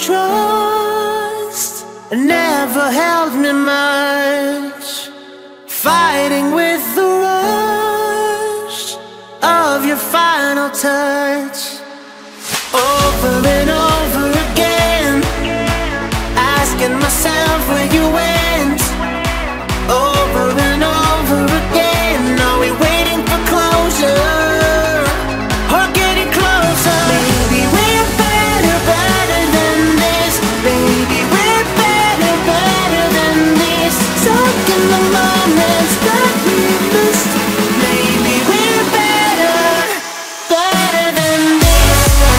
trust never held me much. Fighting with the rush of your final touch. Over and over again, asking myself where you went. Over and over again, are we waiting for closure or getting closer? Maybe we're better, better than this. Maybe we're better, better than this. Stuck in the moments that we missed. Maybe we're better, better than this.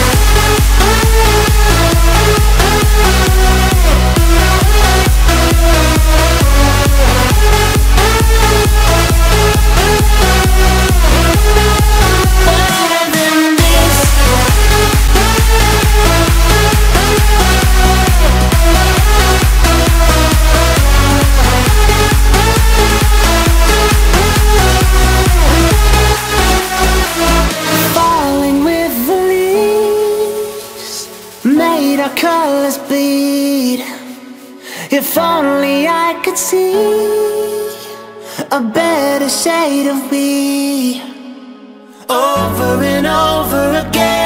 Falling with the leaves made our colors bleed. If only I could see a better shade of we. Over and over again,